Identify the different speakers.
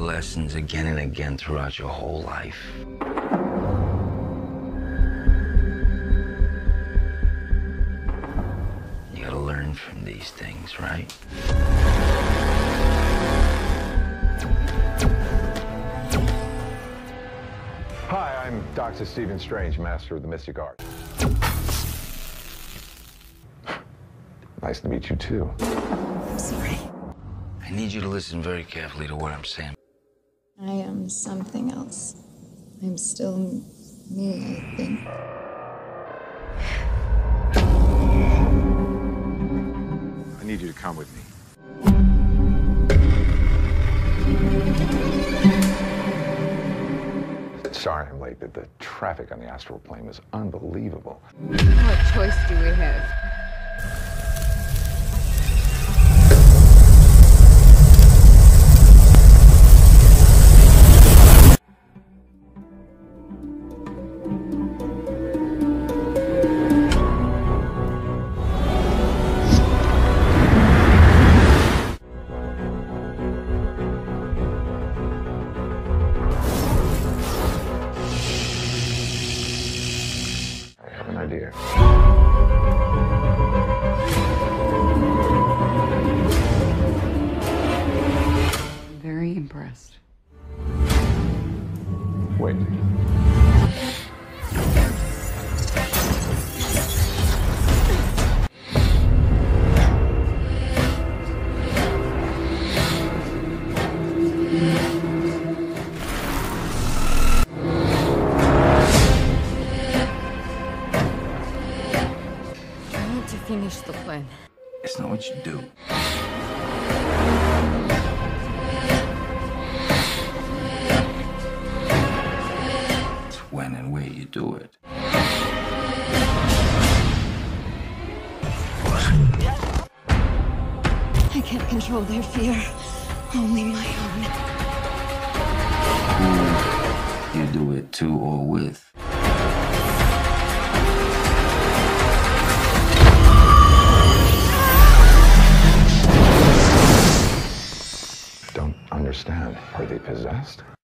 Speaker 1: lessons again and again throughout your whole life. You gotta learn from these things, right?
Speaker 2: Hi, I'm Dr. Stephen Strange, master of the mystic art. Nice to meet you, too.
Speaker 3: I'm sorry.
Speaker 1: I need you to listen very carefully to what I'm saying.
Speaker 3: I am something else. I'm still me, I think.
Speaker 2: I need you to come with me. Sorry I'm late, but the traffic on the astral plane was unbelievable.
Speaker 4: What choice do we have?
Speaker 2: I have an idea.
Speaker 4: I'm very impressed.
Speaker 2: Wait.
Speaker 4: I need to finish the plan.
Speaker 1: It's not what you do. It's when and where you do it.
Speaker 3: I can't control their fear, only my own.
Speaker 1: You do it to or with.
Speaker 2: Don't understand. Are they possessed?